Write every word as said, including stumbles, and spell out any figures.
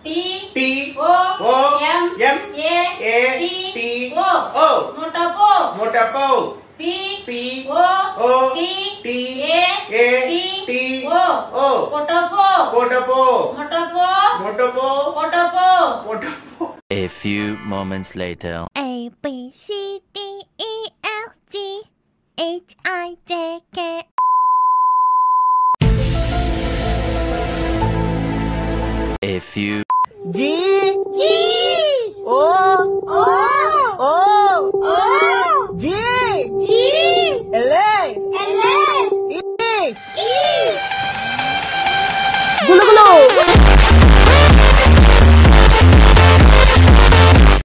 T T O O M M A A T T O O Motapo Motapo P P O O T T A A T T O O Potapo Potapo Motapo Motapo Potapo Potapo. A few moments later. A B C D E F G H I J K A few G G O O